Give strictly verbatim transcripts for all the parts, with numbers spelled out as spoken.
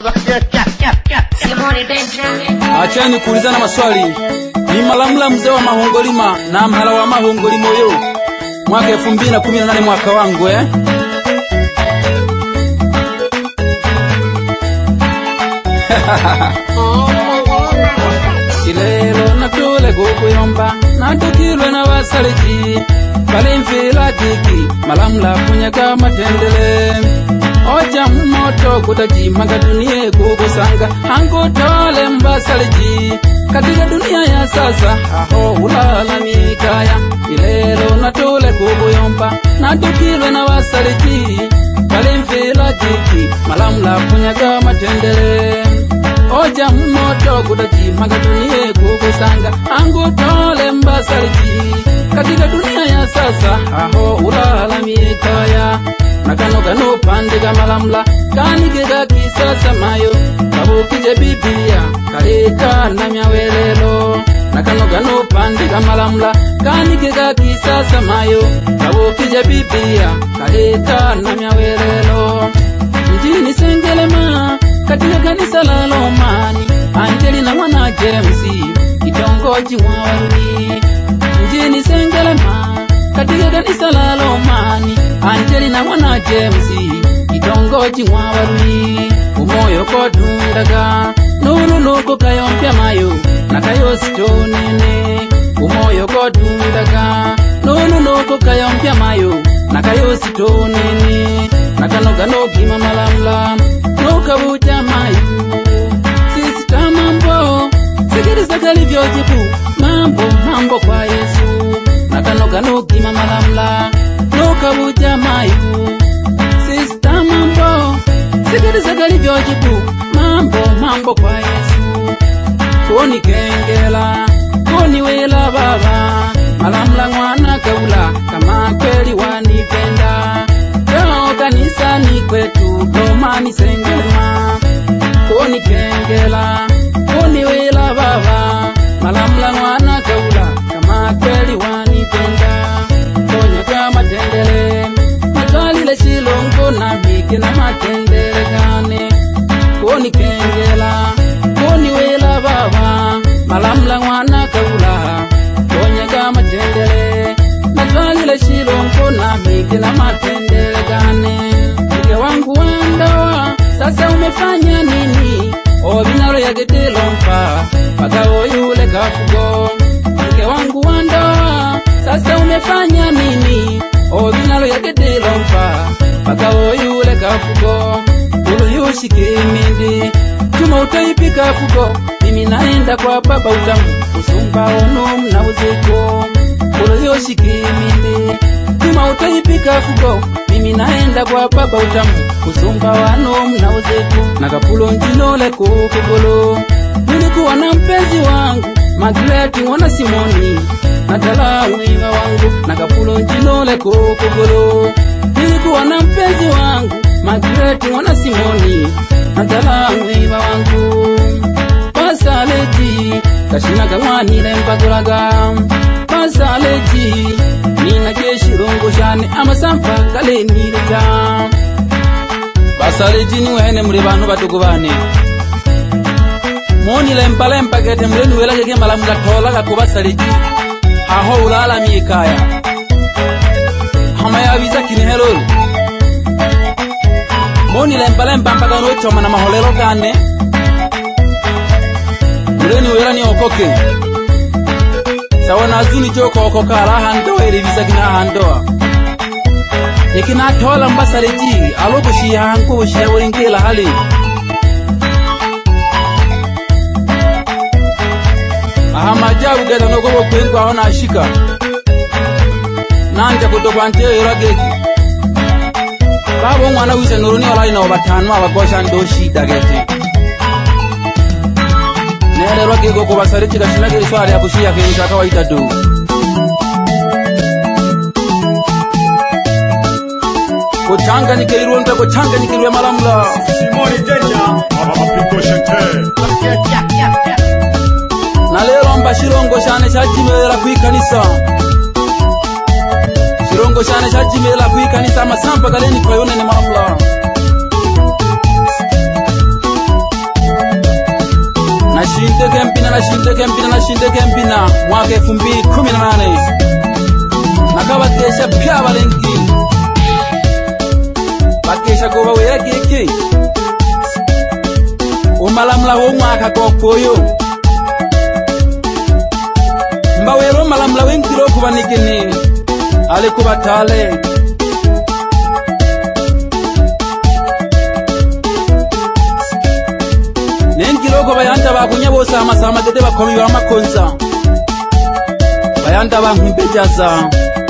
Achani kuulizana maswali. Ni Malamula mzee wa Mahongolima na mhala wa Mahongolima yo. Mwaka elfu mbili na kumi na nane mwaka wangu eh. Ilelo na tule kukuyomba na tukilwe na wasaleji Kalimfila tiki Malamula kunyaka matendele Oja mmoto kutajimanga dunia kukusanga Hangu tole mbasaleji katika dunia ya sasa aho ulala mikaya Ilelo na tule kukuyomba na tukilwe na wasaleji Kalimfila tiki Malamula kunyaka matendele Oja mmoto kutajimanga dunia kukusanga Hangu tole mbasaleji katika dunia ya sasa aho ulala mikaya Nakano gano pandega Malamula kanigega kisasa mayo kabukije Biblia kaleka na myawelelo Nakano gano pandega Malamula kanigega kisasa mayo kabukije Biblia kaleka na myawelelo Mjini Sengelema katika kanisa la Lomani Angelina mwana James kitongoji Mwaruni Mjini Sengelema katika kanisa la Lomani Angelina mwana James kitongoji Mwaruni Umoyo kodundaga nuru nuko kayompya mayo nakayo stonene Umoyo kodundaga nuru nuko kayompya mayo nakayo stonene Nakano gano gima Malamula nukabuja mayo Sisi tamambo sikiriza kalivyojibu mambo mambo kwa Yesu Nakano gano gima Malamula nukabuja mayo Sisi tamambo sikiriza kalivyojibu mambo mambo kwa Yesu Koni kengela koni wela baba Malamula mwana kaula kama kweli wanipenda Kao kanisa ni kwetu Lomani Sengelema Koni kengela koni wela baba Malamula mwana kaula kama kweli wanipenda Konya kama tendele Makalile shilongo na biki na matendele gane Koni kengela koni wela baba Malamula mwana kaula Konya kama tendele Makalile shilongo na biki na matendele gane Mke wangu wandawa sasa umefanya nini Obinaro ya getelompa Pagao yule kafugo Mke wangu wandawa sasa umefanya nini Obinaro ya getelompa Pagao yule kafugo Ulu yushike mindi Chuma utaipika fugo Mimi naenda kwa baba utamu Usumba onu mna uzeko Ulu yushike mindi Chuma utaipika fugo Mimi naenda kwa baba utamu Usumba wano mna uzeko Nakapulo njinole kukugolo Nilikuwa na mpenzi wangu Magreti wana Simoni Natala uiva wangu Nakapulo njinole kukugolo Nilikuwa na mpenzi wangu Magreti wana Simoni Natala uiva wangu Pasaleji Kashina kamwanile mpagulaga Pasaleji Nina jeshi rongo shane Ama sampa kale nileta Pasaleji niwene muli bantu batuku bane Moni lempa lempa kete mlenu wela jeke Malamula tola kakuba Pasaleji Aho ulala mikaya Hama ya visa kini helolu Moni lempa lempa mpaka nuechoma na maholelo kane Mlenu wela ni okoke Sawa nazuni joko okoka ala handoa ili visa kina handoa Ekina tola Pasaleji aloku shiya hanku shiya ulinkela hali Aha majabu geta nogobo kwengu ahona ashika Nanja kutokwa nteo irageki Babo mwana wise nuruni walai na wabatanu wabagosha ndo shida gete Nere rwake goko Pasaleji kashinagiri swari hapushia kenisa kawaita du Kuchanga nikeliruwa mpe kuchanga nikeliruwa Malamula Simoni Jenya Apiko Shente Na lero mba shirongo shane shajimela kuikanisa Shirongo shane shajimela kuikanisa Masampa galeni kwa yone ni Malamula shinde kempina na shinde kempina na shinde kempina mwaka elfu mbili kumi na nane nakabatesha pya balengi bakesha goba wera geke umalamla ho mwaka kokoyo mbawero malamla wenkiro kubanikene ale kubatale nenkiroko bayanda bakunya bose amasama dede bakomi ba makonza bayanda bankimbejaza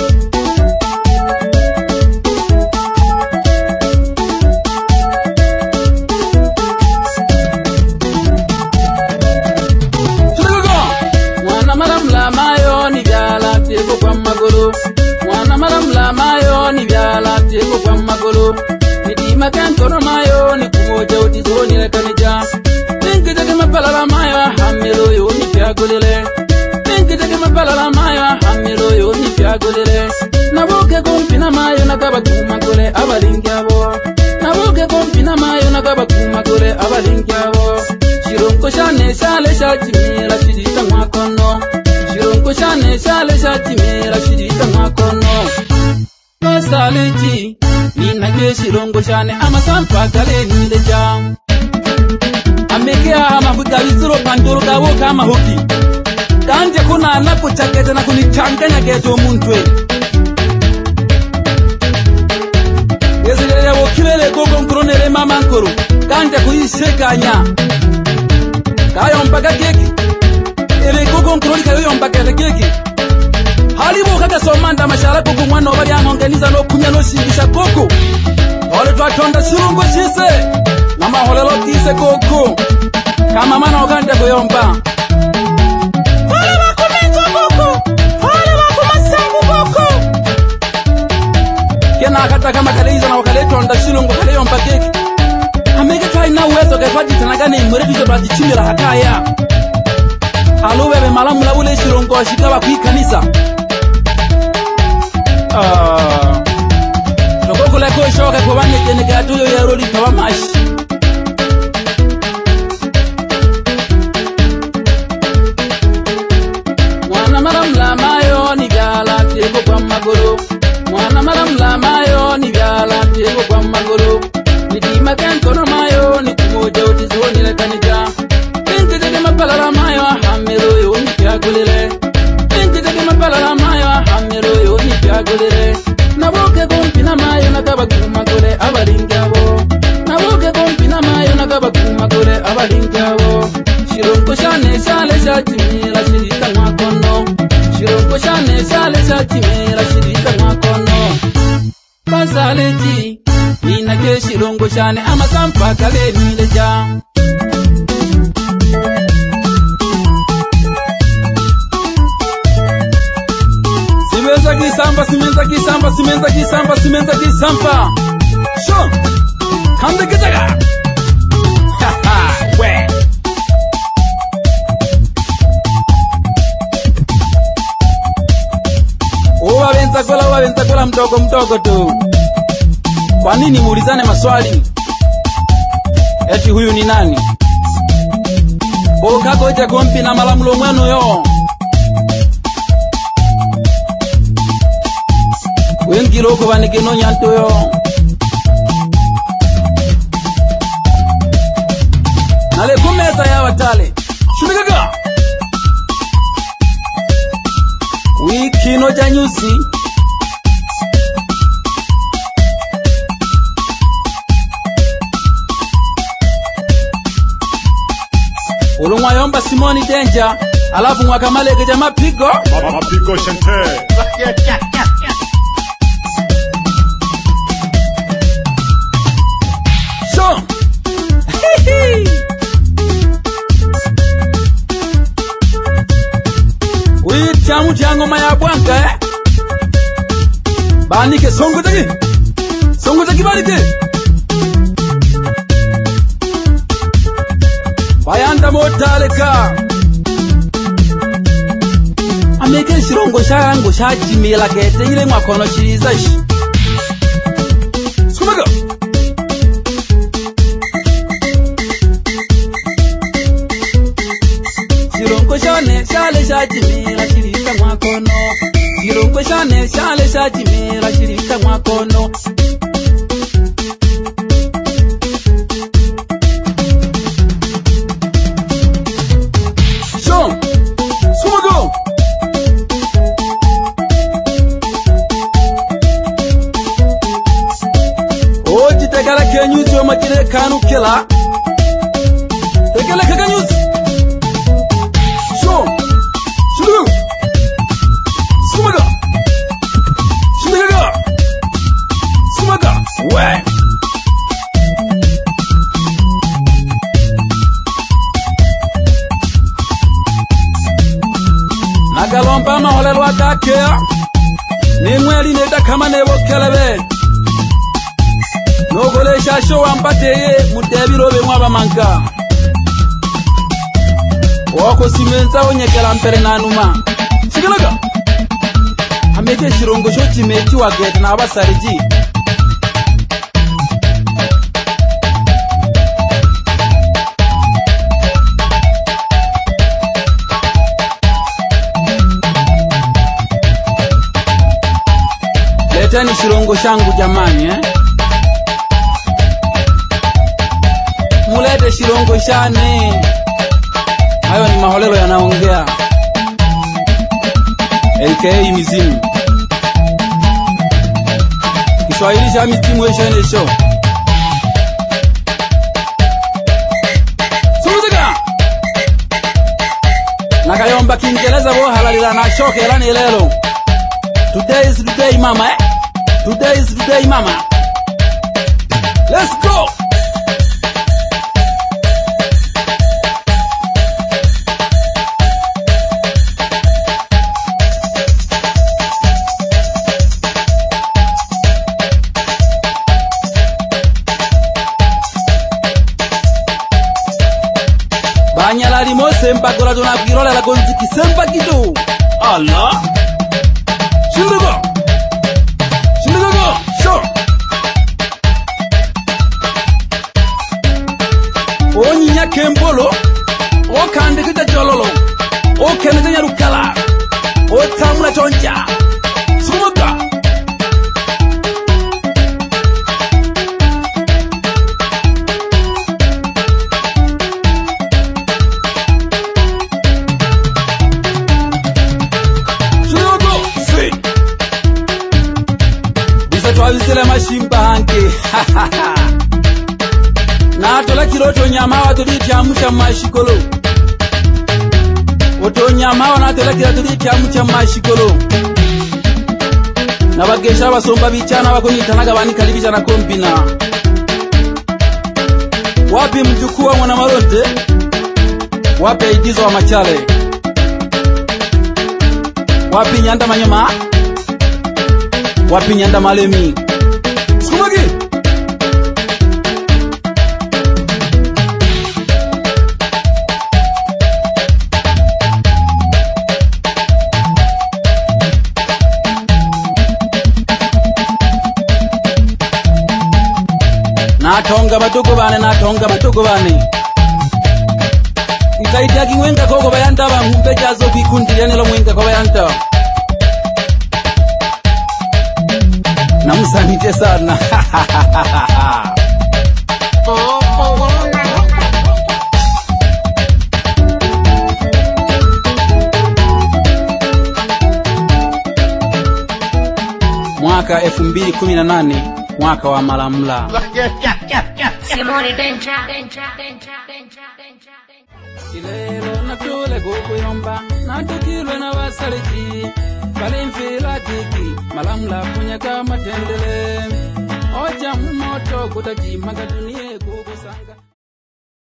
mwana malamla mayo ni byala teko kwa magolo mwana malamla mayo ni byala teko kwa magolo midima kankono mayo ni kumoja utizoni lekanija Ninkitake mapalala maya hamilo yo ni pyagolele Ninkitake mapalala maya hamilo yo ni pyagolele Nabuke kompina mayo nakaba kumagole abalingyabo Nabuke kompina mayo nakaba kumagole abalingyabo Shironko shane shale shachimira shidita mwakono Shironko shane shale shachimira shidita mwakono Masaliji Ninake shironko shane amasampa kale nileja Amekea mafuta vizuro pandoro gawo kama hoki Kanje kuna anapo chaketa na kunichanganya keto muntwe Yezile ya wokilele gogo mkronele mama nkoro Kanje kuhisekanya Kayo mpaka keki Ele gogo mkroni kayo mpaka keki Halibu kaka somanda mashala koko mwana obali angongeniza no kumya no shindisha koko Ole twatonda shirungo shise Nama holelo tise koko Kama mana oganda kuyomba Hole wakumeto koko Hole wakumasangu koko Kena akata kama kaleiza na wakaleto onda shilungo kaleyomba keki Hamege twa ina uwezo kaifati tanagane imurefisho bajichimira hakaya Halu bebe malamula ule shilungo washikawa kui kanisa Ah Tokoko leko shoka kwa wane kene katuyo ya roli kawa mashi Mwana malamla mayo ni byala teko kwa magolo Mwana malamla mayo ni byala teko kwa magolo Midima kankono mayo ni kumoja utizoni lekanija Ninkitake mapalala mayo hamelo yo ni pyagolele Ninkitake mapalala mayo hamelo yo ni pyagolele Nabuke kompina mayo nakaba kumagole abalingyabo Nabuke kompina mayo nakaba kumagole abalingyabo Shironko shane shale shachimira shirita mwakono Shironko shane shale shachimira shirita mwakono Basaleji Ninake shirongo shane amasampa kale nileja Simenza kisamba, simenza kisamba, simenza kisamba, simenza kisamba Sho Kande kitaga Ha ha, we Uwa benza kola, uwa benza kola mdogo mdogo tu Kwa nini muulizane maswali Eti huyu ni nani Okako ite kompi na malamulo mwenu yo Wengi loko vanigeno nyanto yo Nale kumeza ya watale Shumikaga Wiki no janyusi Ulungwa yomba Simoni Denja Alafu mwaka maleke jama pigo Mapigo shente So Wii chamu chango maya bwanka eh Banike songo taki Songo taki banike Bayanda motaleka Ameke shirongo sharango shachimila kete ile mwakono shirizashi Skumaga shachimira shirika mwakono Chirongwe shane shale shachimira shirika mwakono Shon Sumago Oji tegala kenyuzi wa majire kanu kela Tegala kaganyuzi Shon Shulu Sumaga Sumaga Sumaga We Nagalomba maholelo akakea Nimweli neda kama nebo kelebe Nogole shasho wambateye mutebirobe mwaba manka Wako simenza onyekela mpere nanuma Sigalaga Ameke shirongo shoti mechi wagete na abasariji Leteni shirongo shangu jamani eh Mulete shirongo shane Hayo ni maholelo yanaongea A K A mizimu Kiswahili cha mizimu eshene show Sumuzika Nakayomba Kiingereza bo halalila na shoke lani lelo Today is the day mama eh Today is the day mama Let's go Banyala limo sempa kola tuna kirola la gonziki sempa kitu Allah Shindugo Shindugo Sure Onyinya kembolo Okande kita jololo Okende tanya rukala Otamula chonja Sumuka Twavisele mashimba hanke Na tola kiroto nyama wa tuliti amusha mashikolo Oto nyama wa na tola kiroto tuliti amusha mashikolo Na bagesha basomba bichana wako nitanaga bani kalibisha na kompina Wapi mjukuu wa mwana maronte Wapi aigizo wa machale Wapi nyanda manyama Wapi nyanda malemi Skumagi Natonga batuko bane natonga batuko bane Itaita kiwenga koko bayanta ba mpe jazo kikundi yanelo mwenga ko bayanta Namusanite sana Mwaka elfu mbili kumi na nane mwaka wa malamla Ilelo natule kukuyomba natukilwe na wasaliji Kalimfila tiki malamla kunyaka matendele Oja mmoto kutajima katunie kukusanga